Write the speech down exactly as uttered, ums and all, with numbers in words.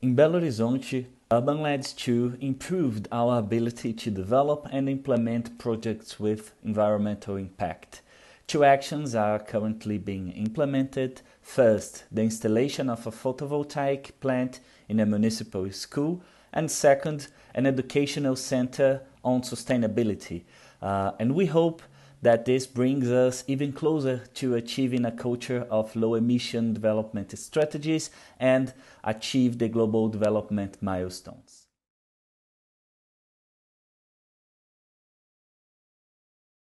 In Belo Horizonte, Urban L E D S two improved our ability to develop and implement projects with environmental impact. Two actions are currently being implemented. First, the installation of a photovoltaic plant in a municipal school, and second, an educational center on sustainability. Uh, and we hope that this brings us even closer to achieving a culture of low-emission development strategies and achieve the global development milestones.